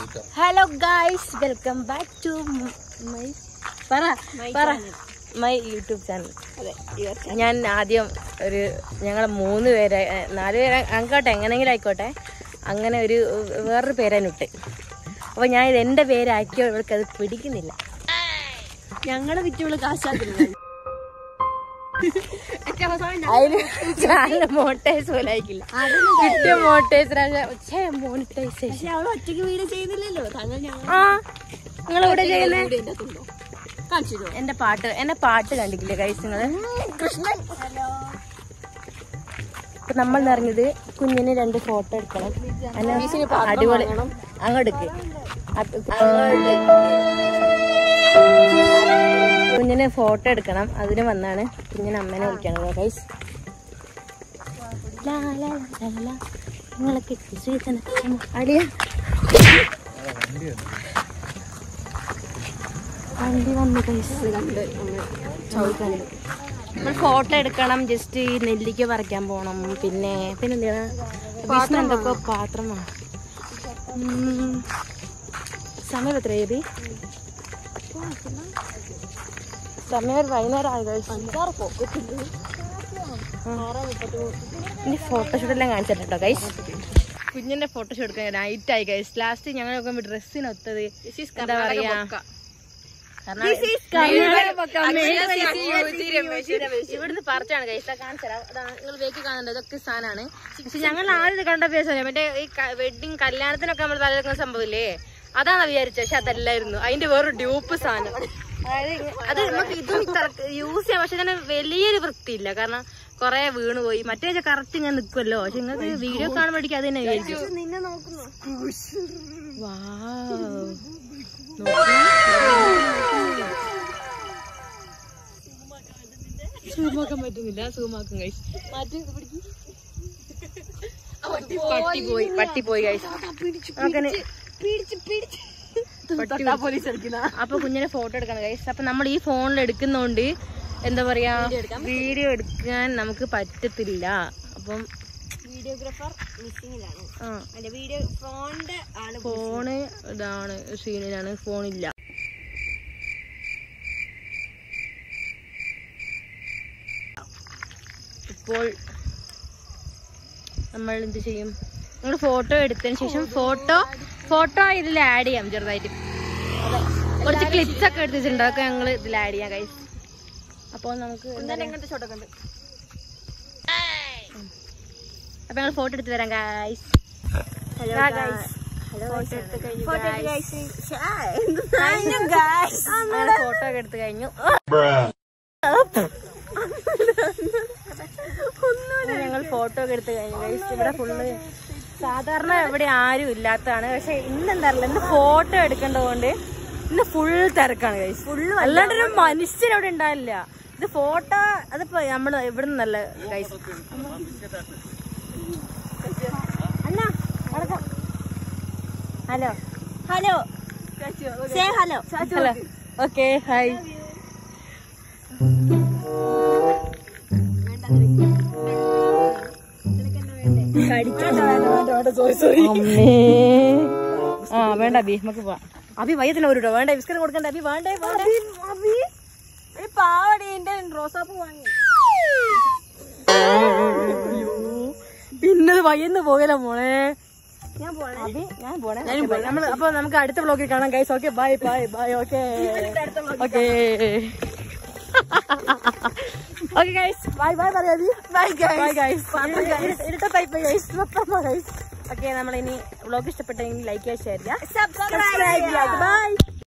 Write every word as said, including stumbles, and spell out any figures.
Hello guys, welcome back to my പറ പറ my YouTube channel. ഞാൻ ആദ്യം ഒരു ഞങ്ങൾ മൂന്ന് പേരെ നാല് പേരെ ആയിക്കോട്ടെ, എങ്ങനെയെങ്കിലും ആയിക്കോട്ടെ, അങ്ങനെ ഒരു വേറൊരു പേരാനിട്ട്. അപ്പോൾ ഞാൻ ഇത് എൻ്റെ പേരാക്കിയോ ഇവർക്ക് അത് പിടിക്കുന്നില്ല. ഞങ്ങളെ വിറ്റുള്ള കാശാക്കുന്നു. അതിന് ചാനൽ മോണിറ്റൈസ് പോലെ ആയിക്കില്ല. കിട്ടിയ മോണിറ്റൈസ് മോണിറ്റൈസേഷൻ അവൾ ഒറ്റയ്ക്ക് വീഡിയോ ചെയ്യുന്നില്ലല്ലോ. ആ നിങ്ങൾ ഇവിടെ ചെയ്യുന്നേ എന്റെ പാട്ട് എന്റെ പാട്ട് കണ്ടിട്ടില്ലേ ഗൈസ് നിങ്ങള്? കൃഷ്ണൻ. ഇപ്പൊ നമ്മൾ നിറഞ്ഞത് കുഞ്ഞിന് രണ്ട് ഫോട്ടോ എടുക്കണം. അടിപൊളി അങ്ങോട്ടേക്ക് കുഞ്ഞിന് ഫോട്ടോ എടുക്കണം. അതിന് വന്നാണ് കുഞ്ഞിന് അമ്മേനെ വിളിക്കണം ഗൈസ്. നിങ്ങളൊക്കെ അടിയ വണ്ടി വന്നു ഗൈസ്. നമ്മൾ ഫോട്ടോ എടുക്കണം. ജസ്റ്റ് ഈ നെല്ലിക്ക പറിക്കാൻ പോണം. പിന്നെ പിന്നെ എന്താണ് എന്തൊക്കെ പാത്രം വേണം. സമയം എത്ര ബേബി? സമയം ഒരു വൈകുന്നേരം ആയി ഗൈസ്. ഇനി ഫോട്ടോഷൂട്ട് എല്ലാം കാണിച്ചിട്ടോ ഗൈസ്. കുഞ്ഞിന്റെ ഫോട്ടോഷൂട്ട് എടുക്കാൻ നൈറ്റ് ആയി ഗൈസ്. ലാസ്റ്റ് ഞങ്ങൾ നോക്കുമ്പോ ഡ്രസ്സിനൊത്തത് എന്താ പറയാ, ഇവിടുന്ന് പറിച്ചാണ് ഗൈസ്. കാണിച്ചരാ, നിങ്ങൾ വേക്കി കാണുന്നത് ഇതൊക്കെ സാധനമാണ്. പക്ഷെ ഞങ്ങൾ ആദ്യം കണ്ട പേഴ്സൺ മറ്റേ ഈ വെഡിങ് കല്യാണത്തിനൊക്കെ നമ്മൾ തലവെക്കുന്ന സംഭവമില്ലേ, അതാണ് വിചാരിച്ചത്. പക്ഷെ അതല്ലായിരുന്നു, അതിന്റെ വേറൊരു ഡ്യൂപ്പ് സാധനം. അതായത് അത് നമുക്ക് ഇതും യൂസ് ചെയ്യാം, പക്ഷെ തന്നെ വലിയൊരു വൃത്തിയില്ല. കാരണം കൊറേ വീണ് പോയി. മറ്റേ കറക്റ്റ് ഇങ്ങനെ നിൽക്കുമല്ലോ. പക്ഷെ നിങ്ങൾക്ക് വീഡിയോ കാണുമ്പോഴേക്കും അത് തന്നെ വിചാരിച്ചു. സൂമാക്കാൻ പറ്റുന്നില്ല. സൂമാക്കും ഗൈസ്. പട്ടി പോയി പട്ടി പോയി ഗൈസ്. അങ്ങനെ അപ്പൊ കുഞ്ഞിനെ ഫോട്ടോ എടുക്കണം ഗൈസ്. അപ്പൊ നമ്മൾ ഈ ഫോണിൽ എടുക്കുന്നോണ്ട് എന്താ പറയാ, വീഡിയോ എടുക്കാൻ നമുക്ക് പറ്റത്തില്ല. അപ്പം വീഡിയോഗ്രാഫർ മിസ്സിംഗിലാണ്. ഫോണ് ഇതാണ് സീനിലാണ്, ഫോണില്ല. ഇപ്പോൾ നമ്മൾ എന്ത് ചെയ്യും? നമ്മൾ ഫോട്ടോ എടുത്തതിന് ശേഷം ഫോട്ടോ ഫോട്ടോ ഇതിൽ ആഡ് ചെയ്യാം. ചെറുതായിട്ട് കുറച്ച് ക്ലിപ്സ് ഒക്കെ എടുത്ത് വെച്ചിട്ടുണ്ട്. അതൊക്കെ ഞങ്ങൾ ഇതിൽ ആഡ് ചെയ്യാം ഗൈസ്. അപ്പോൾ നമുക്ക് അപ്പൊ ഞങ്ങൾ ഫോട്ടോ എടുത്ത് വരാം ഗൈസ്. ഫോട്ടോ ഒക്കെ എടുത്ത് കഴിഞ്ഞു. ഞങ്ങൾ ഫോട്ടോ ഒക്കെ എടുത്ത് കഴിഞ്ഞു ഗൈസ്. ഇവിടെ ഫുള്ള് സാധാരണ എവിടെ ആരും ഇല്ലാത്തതാണ്. പക്ഷെ ഇന്ന് എന്താ അറിയില്ല, ഇന്ന് ഫോട്ടോ എടുക്കേണ്ടതുകൊണ്ട് ഇന്ന് ഫുൾ തിരക്കാണ് ഗൈസ്. ഫുള്ള് അല്ലാണ്ടൊരു മനുഷ്യൻ അവിടെ ഉണ്ടാവില്ല. ഇത് ഫോട്ടോ അതിപ്പോ നമ്മള് ഇവിടെ നിന്നല്ല guys. Hello hello hello hello okay hi. ആ വേണ്ട അബി, നമുക്ക് പോവാം. അബി വയ്യത്തില്ല ഒരു വേണ്ട ബിസ്ക്കറ്റ് കൊടുക്കണ്ട അബി. വേണ്ടേ അബി പാവടി എന്റെ റോസാപ്പൂ വാങ്ങി. പിന്നത് വയ്യന്ന് പോകല മോളെ. ഞാൻ പോണേ അബി ഞാൻ പോണേ. നമ്മള് അപ്പൊ നമുക്ക് അടുത്ത വ്ളോഗിൽ കാണാം guys. Okay bye bye bye. Okay okay okay guys bye bye പറയാ Abi. Bye guys. Bye guys. ഇരട്ട ടൈപ്പ് ഗൈസ്. ഓക്കെ നമ്മളിനി വ്ളോഗ് ഇഷ്ടപ്പെട്ടെങ്കിൽ ലൈക്ക് ചെയ്യുക, ഷെയർ ചെയ്യുക, സബ്സ്ക്രൈബ് ചെയ്യുക. ബൈ.